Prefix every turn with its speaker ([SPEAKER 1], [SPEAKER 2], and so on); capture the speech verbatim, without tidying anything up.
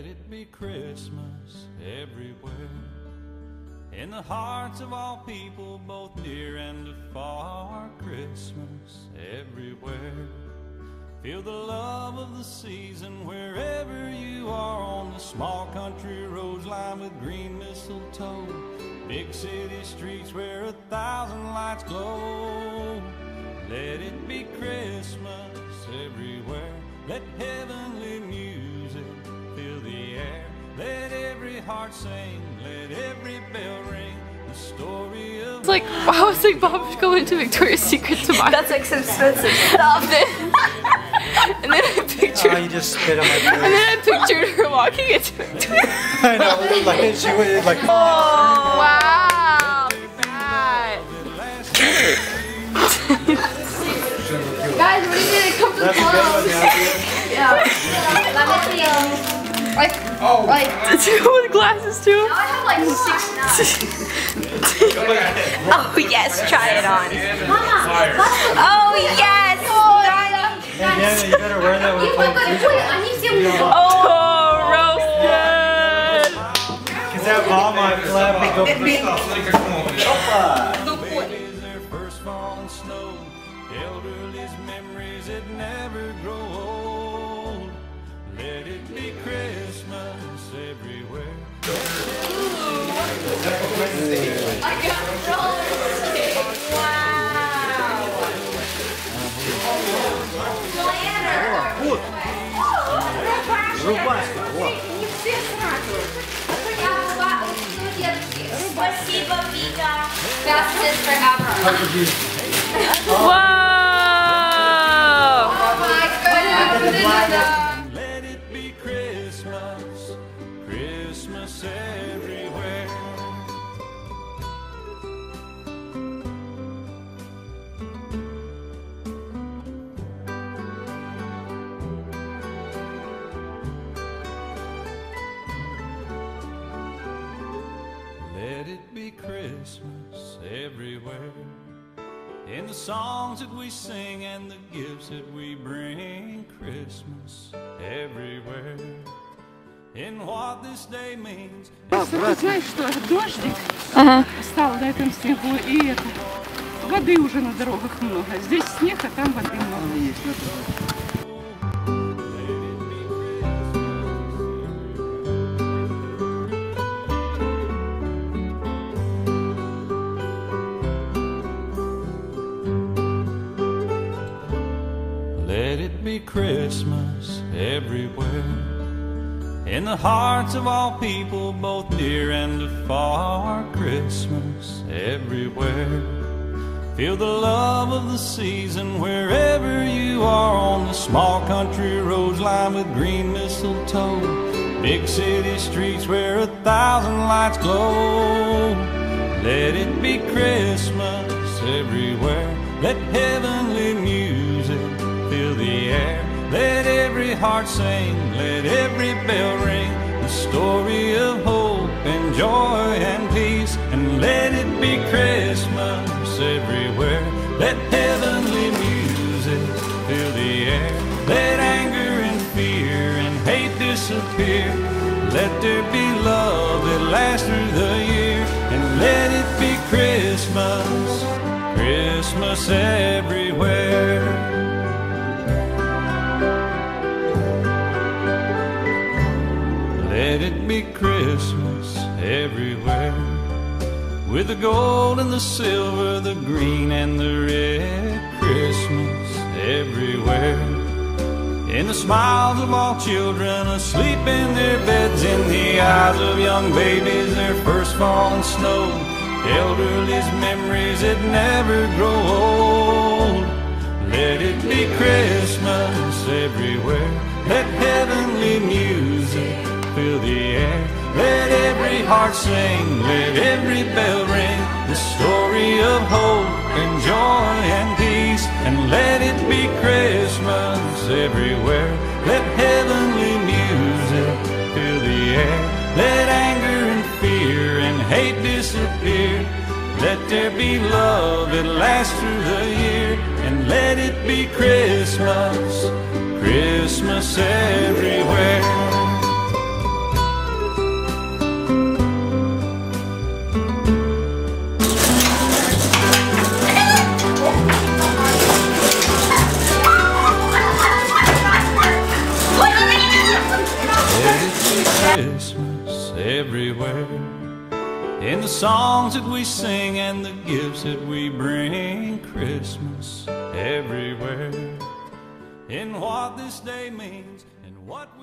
[SPEAKER 1] Let it be Christmas everywhere, in the hearts of all people, both near and afar. Christmas everywhere. Feel the love of the season wherever you are, on the small country roads lined with green mistletoe, big city streets where a thousand lights glow. Let it be Christmas everywhere. Let heavenly music fill the air. Let every heart sing, let every bell ring. The story of
[SPEAKER 2] it's like, I was like, Bob, going to Victoria's Secret to buy.
[SPEAKER 3] That's like expensive. Stop it.
[SPEAKER 2] And then I pictured.
[SPEAKER 4] Oh, you just spit on my face.
[SPEAKER 2] And then I pictured her walking into Victoria's.
[SPEAKER 4] I know, like she was like.
[SPEAKER 2] Oh wow! Bad.
[SPEAKER 3] Guys, what are you gonna come to the club? Yeah. Let me see. Like, oh, like.
[SPEAKER 2] Two with glasses too.
[SPEAKER 3] Now I have like six now. Oh yes, try it on. Mama. Oh yes.
[SPEAKER 4] Hey, Nana, you better wear that with
[SPEAKER 2] Oh, roasted!
[SPEAKER 4] Cause that ball might flap and go.
[SPEAKER 1] babies, their first fall in snow, elderly's memories that never grow old. Let it be Christmas everywhere.
[SPEAKER 3] I got roller skates. Wow. Спасибо, Vika. Fastest forever.
[SPEAKER 2] Wow!
[SPEAKER 3] Oh my goodness.
[SPEAKER 1] Let it be Christmas, Christmas everywhere. Let it be Christmas everywhere, in the songs that we sing and the gifts that we bring. Christmas everywhere, in what this day means.
[SPEAKER 5] Просто знаешь, что дождик стал на этом снегу, и это воды уже на дорогах много. Здесь снег, а там воды много есть.
[SPEAKER 1] Let it be Christmas everywhere, in the hearts of all people, both near and afar. Christmas everywhere. Feel the love of the season wherever you are, on the small country roads lined with green mistletoe, big city streets where a thousand lights glow. Let it be Christmas everywhere. Let heavenly music fill the air. Let every heart sing, let every bell ring. The story of hope and joy and peace. And let it be Christmas everywhere. Let heavenly music fill the air. Let anger and fear and hate disappear. Let there be love that lasts through the year. And let it be Christmas, Christmas everywhere. Let it be Christmas everywhere, with the gold and the silver, the green and the red. Christmas everywhere, in the smiles of all children asleep in their beds, in the eyes of young babies, their first fall in snow, elderly's memories that never grow old. Let it be Christmas everywhere. Let heavenly music fill the air. Let every heart sing, let every bell ring. The story of hope and joy and peace. And let it be Christmas everywhere. Let heavenly music fill the air. Let anger and fear and hate disappear. Let there be love that lasts through the year. And let it be Christmas, Christmas everywhere. in the songs that we sing and the gifts that we bring. Christmas everywhere, in what this day means and what